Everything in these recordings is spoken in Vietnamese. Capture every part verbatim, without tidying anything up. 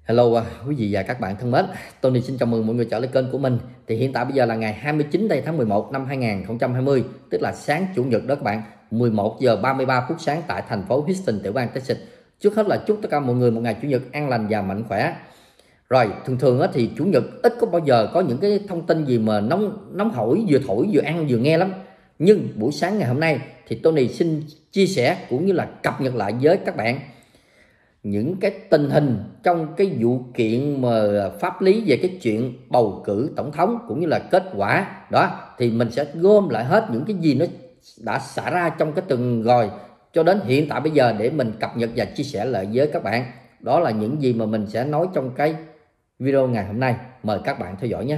Hello à, quý vị và các bạn thân mến, Tony xin chào mừng mọi người trở lại kênh của mình. Thì hiện tại bây giờ là ngày hai mươi chín tháng mười một năm hai nghìn không trăm hai mươi, tức là sáng chủ nhật đó các bạn, mười một giờ ba mươi ba phút sáng tại thành phố Houston, tiểu bang Texas. Trước hết là chúc tất cả mọi người một ngày chủ nhật an lành và mạnh khỏe. Rồi, thường thường á, thì chủ nhật ít có bao giờ có những cái thông tin gì mà nóng nóng hổi, vừa thổi vừa ăn vừa nghe lắm. Nhưng buổi sáng ngày hôm nay thì Tony xin chia sẻ cũng như là cập nhật lại với các bạn những cái tình hình trong cái vụ kiện mà pháp lý về cái chuyện bầu cử tổng thống cũng như là kết quả đó, thì mình sẽ gom lại hết những cái gì nó đã xảy ra trong cái tuần rồi cho đến hiện tại bây giờ để mình cập nhật và chia sẻ lại với các bạn. Đó là những gì mà mình sẽ nói trong cái video ngày hôm nay. Mời các bạn theo dõi nhé.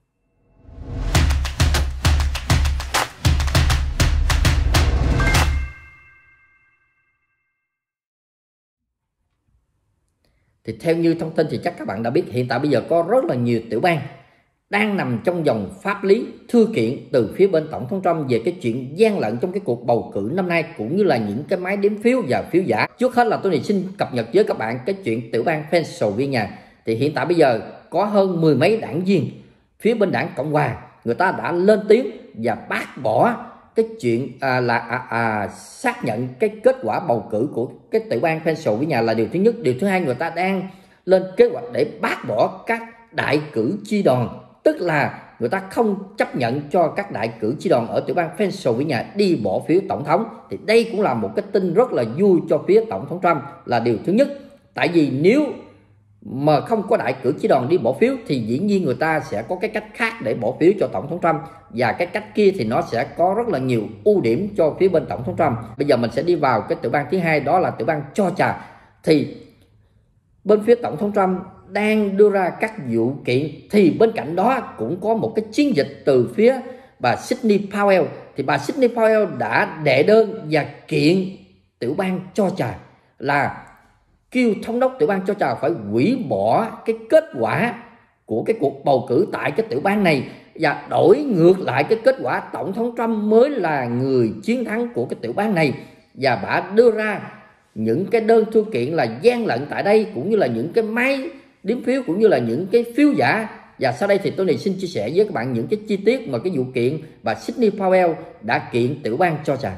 Thì theo như thông tin thì chắc các bạn đã biết, hiện tại bây giờ có rất là nhiều tiểu bang đang nằm trong dòng pháp lý thư kiện từ phía bên Tổng thống Trump về cái chuyện gian lận trong cái cuộc bầu cử năm nay cũng như là những cái máy đếm phiếu và phiếu giả. Trước hết là tôi này xin cập nhật với các bạn cái chuyện tiểu bang Pennsylvania. Thì hiện tại bây giờ có hơn mười mấy đảng viên phía bên đảng Cộng hòa, người ta đã lên tiếng và bác bỏ cái chuyện à, là à, à, xác nhận cái kết quả bầu cử của cái tiểu bang Pennsylvania là điều thứ nhất. Điều thứ hai, người ta đang lên kế hoạch để bác bỏ các đại cử tri đoàn, tức là người ta không chấp nhận cho các đại cử tri đoàn ở tiểu bang Pennsylvania đi bỏ phiếu tổng thống. Thì đây cũng là một cái tin rất là vui cho phía Tổng thống Trump là điều thứ nhất. Tại vì nếu mà không có đại cử tri đoàn đi bỏ phiếu thì dĩ nhiên người ta sẽ có cái cách khác để bỏ phiếu cho Tổng thống Trump, và cái cách kia thì nó sẽ có rất là nhiều ưu điểm cho phía bên Tổng thống Trump. Bây giờ mình sẽ đi vào cái tiểu bang thứ hai, đó là tiểu bang Georgia. Thì bên phía Tổng thống Trump đang đưa ra các vụ kiện, thì bên cạnh đó cũng có một cái chiến dịch từ phía bà Sidney Powell. Thì bà Sidney Powell đã đệ đơn và kiện tiểu bang Georgia là kêu thống đốc tiểu bang Georgia phải hủy bỏ cái kết quả của cái cuộc bầu cử tại cái tiểu bang này và đổi ngược lại cái kết quả Tổng thống Trump mới là người chiến thắng của cái tiểu bang này. Và bà đưa ra những cái đơn thư kiện là gian lận tại đây cũng như là những cái máy đếm phiếu cũng như là những cái phiếu giả. Và sau đây thì tôi này xin chia sẻ với các bạn những cái chi tiết mà cái vụ kiện bà Sidney Powell đã kiện tiểu bang Georgia.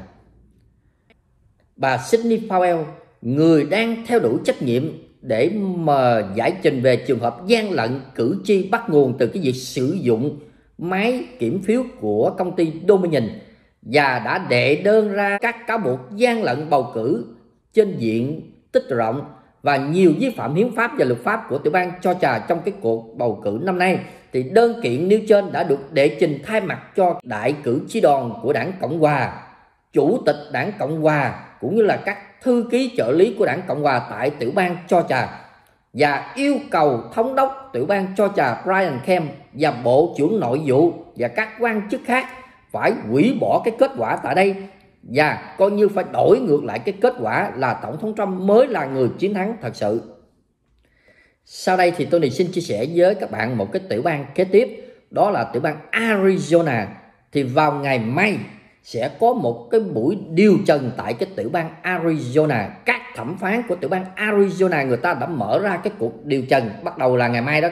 Bà Sidney Powell, người đang theo đuổi trách nhiệm để mà giải trình về trường hợp gian lận cử tri bắt nguồn từ cái việc sử dụng máy kiểm phiếu của công ty Dominion, và đã đệ đơn ra các cáo buộc gian lận bầu cử trên diện tích rộng và nhiều vi phạm hiến pháp và luật pháp của tiểu bang Georgia trong cái cuộc bầu cử năm nay. Thì đơn kiện nêu trên đã được đệ trình thay mặt cho đại cử tri đoàn của đảng Cộng hòa, chủ tịch đảng Cộng hòa cũng như là các thư ký trợ lý của đảng Cộng hòa tại tiểu bang Georgia, và yêu cầu thống đốc tiểu bang Georgia Brian Kemp và bộ trưởng nội vụ và các quan chức khác phải hủy bỏ cái kết quả tại đây và coi như phải đổi ngược lại cái kết quả là Tổng thống Trump mới là người chiến thắng thật sự. Sau đây thì tôi xin chia sẻ với các bạn một cái tiểu bang kế tiếp, đó là tiểu bang Arizona. Thì vào ngày mai sẽ có một cái buổi điều trần tại cái tiểu bang Arizona. Các thẩm phán của tiểu bang Arizona người ta đã mở ra cái cuộc điều trần bắt đầu là ngày mai đó,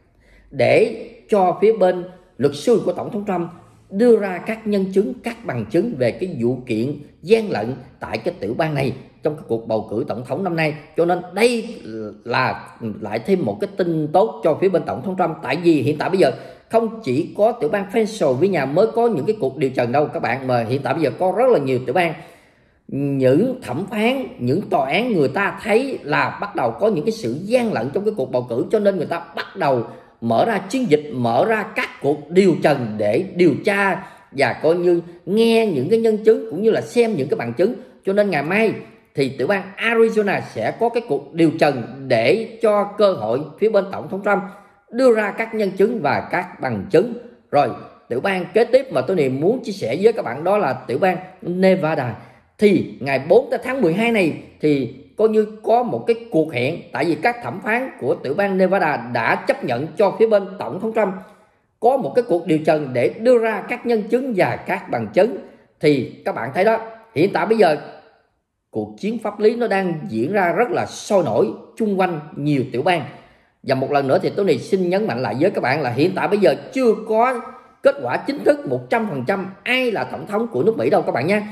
để cho phía bên luật sư của Tổng thống Trump đưa ra các nhân chứng, các bằng chứng về cái vụ kiện gian lận tại cái tiểu bang này trong cái cuộc bầu cử tổng thống năm nay. Cho nên đây là lại thêm một cái tin tốt cho phía bên Tổng thống Trump. Tại vì hiện tại bây giờ không chỉ có tiểu bang Pennsylvania mới có những cái cuộc điều trần đâu các bạn, mà hiện tại bây giờ có rất là nhiều tiểu bang, những thẩm phán, những tòa án người ta thấy là bắt đầu có những cái sự gian lận trong cái cuộc bầu cử, cho nên người ta bắt đầu mở ra chiến dịch, mở ra các cuộc điều trần để điều tra và coi như nghe những cái nhân chứng cũng như là xem những cái bằng chứng. Cho nên ngày mai thì tiểu bang Arizona sẽ có cái cuộc điều trần để cho cơ hội phía bên Tổng thống Trump đưa ra các nhân chứng và các bằng chứng. Rồi tiểu bang kế tiếp mà tôi này muốn chia sẻ với các bạn đó là tiểu bang Nevada. Thì ngày bốn tháng mười hai này thì coi như có một cái cuộc hẹn, tại vì các thẩm phán của tiểu bang Nevada đã chấp nhận cho phía bên Tổng thống Trump có một cái cuộc điều trần để đưa ra các nhân chứng và các bằng chứng. Thì các bạn thấy đó, hiện tại bây giờ cuộc chiến pháp lý nó đang diễn ra rất là sôi nổi chung quanh nhiều tiểu bang. Và một lần nữa thì Tony xin nhấn mạnh lại với các bạn là hiện tại bây giờ chưa có kết quả chính thức một trăm phần trăm ai là tổng thống của nước Mỹ đâu các bạn nha.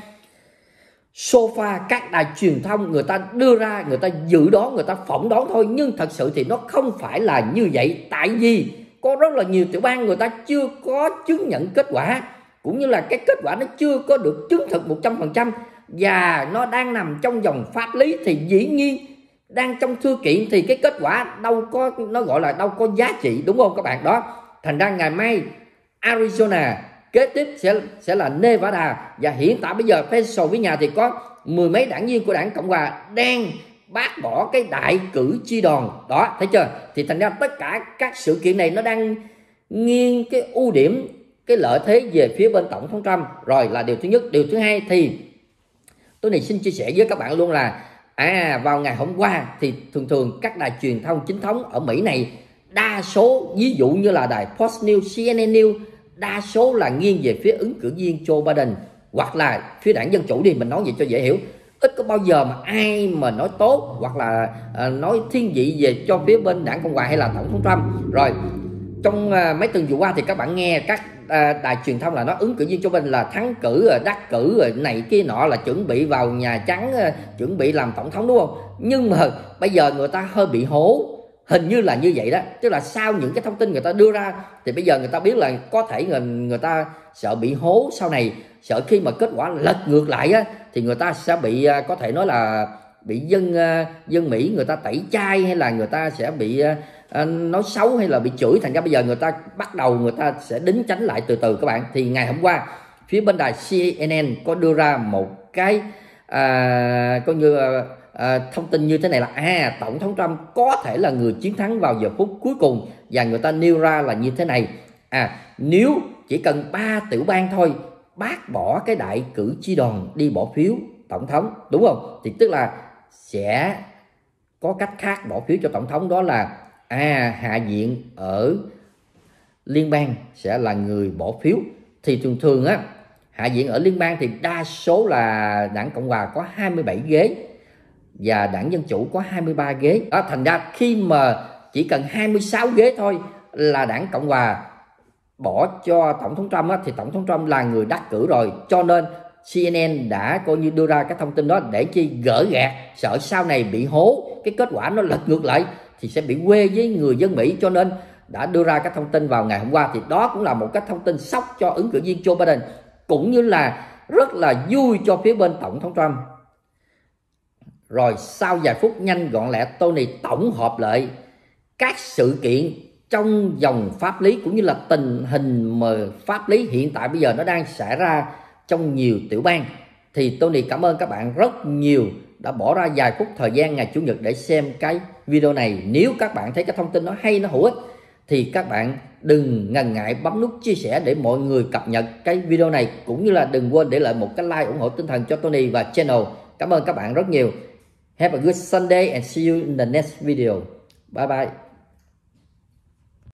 So far các đài truyền thông người ta đưa ra, người ta dự đoán, người ta phỏng đoán thôi, nhưng thật sự thì nó không phải là như vậy. Tại vì có rất là nhiều tiểu bang người ta chưa có chứng nhận kết quả, cũng như là cái kết quả nó chưa có được chứng thực một trăm phần trăm, và nó đang nằm trong vòng pháp lý, thì dĩ nhiên đang trong thư kiện thì cái kết quả đâu có, nó gọi là đâu có giá trị, đúng không các bạn? Đó, thành ra ngày mai Arizona, kế tiếp sẽ sẽ là Nevada, và hiện tại bây giờ Pennsylvania thì có mười mấy đảng viên của đảng Cộng hòa đang bác bỏ cái đại cử tri đoàn. Đó, thấy chưa? Thì thành ra tất cả các sự kiện này nó đang nghiêng cái ưu điểm, cái lợi thế về phía bên tổng thống Trump. Rồi là điều thứ nhất. Điều thứ hai thì tôi này xin chia sẻ với các bạn luôn là à vào ngày hôm qua thì thường thường các đài truyền thông chính thống ở Mỹ này, đa số ví dụ như là đài Fox News, C N N News, đa số là nghiêng về phía ứng cử viên Joe Biden hoặc là phía đảng Dân Chủ đi, mình nói vậy cho dễ hiểu. Ít có bao giờ mà ai mà nói tốt hoặc là à, nói thiên vị về cho phía bên đảng Cộng hòa hay là tổng thống Trump. Rồi trong à, mấy tuần vừa qua thì các bạn nghe các à, đài truyền thông là nó ứng cử viên Joe Biden là thắng cử rồi, đắc cử rồi này kia nọ, là chuẩn bị vào Nhà Trắng, à, chuẩn bị làm tổng thống, đúng không? Nhưng mà bây giờ người ta hơi bị hố, hình như là như vậy đó. Tức là sau những cái thông tin người ta đưa ra thì bây giờ người ta biết là có thể người, người ta sợ bị hố sau này, sợ khi mà kết quả lật ngược lại á, thì người ta sẽ bị, có thể nói là bị dân dân Mỹ người ta tẩy chay, hay là người ta sẽ bị uh, nói xấu, hay là bị chửi. Thành ra bây giờ người ta bắt đầu người ta sẽ đính tránh lại từ từ các bạn. Thì ngày hôm qua phía bên đài C N N có đưa ra một cái uh, coi như uh, À, thông tin như thế này là à tổng thống Trump có thể là người chiến thắng vào giờ phút cuối cùng, và người ta nêu ra là như thế này: à nếu chỉ cần ba tiểu bang thôi bác bỏ cái đại cử tri đoàn đi bỏ phiếu tổng thống, đúng không, thì tức là sẽ có cách khác bỏ phiếu cho tổng thống, đó là à hạ viện ở liên bang sẽ là người bỏ phiếu. Thì thường thường á, hạ viện ở liên bang thì đa số là đảng Cộng hòa có hai mươi bảy ghế và đảng Dân Chủ có hai mươi ba ghế. Đó, thành ra khi mà chỉ cần hai mươi sáu ghế thôi là đảng Cộng hòa bỏ cho tổng thống Trump á, thì tổng thống Trump là người đắc cử rồi. Cho nên C N N đã coi như đưa ra cái thông tin đó để chi gỡ gạt, sợ sau này bị hố, cái kết quả nó lật ngược lại thì sẽ bị quê với người dân Mỹ, cho nên đã đưa ra cái thông tin vào ngày hôm qua. Thì đó cũng là một cái thông tin sốc cho ứng cử viên Joe Biden, cũng như là rất là vui cho phía bên tổng thống Trump. Rồi sau vài phút nhanh gọn lẹ, Tony tổng hợp lại các sự kiện trong dòng pháp lý cũng như là tình hình mà pháp lý hiện tại bây giờ nó đang xảy ra trong nhiều tiểu bang. Thì Tony cảm ơn các bạn rất nhiều đã bỏ ra vài phút thời gian ngày Chủ nhật để xem cái video này. Nếu các bạn thấy cái thông tin nó hay, nó hữu ích thì các bạn đừng ngần ngại bấm nút chia sẻ để mọi người cập nhật cái video này, cũng như là đừng quên để lại một cái like ủng hộ tinh thần cho Tony và channel. Cảm ơn các bạn rất nhiều. Have a good Sunday and see you in the next video. Bye bye.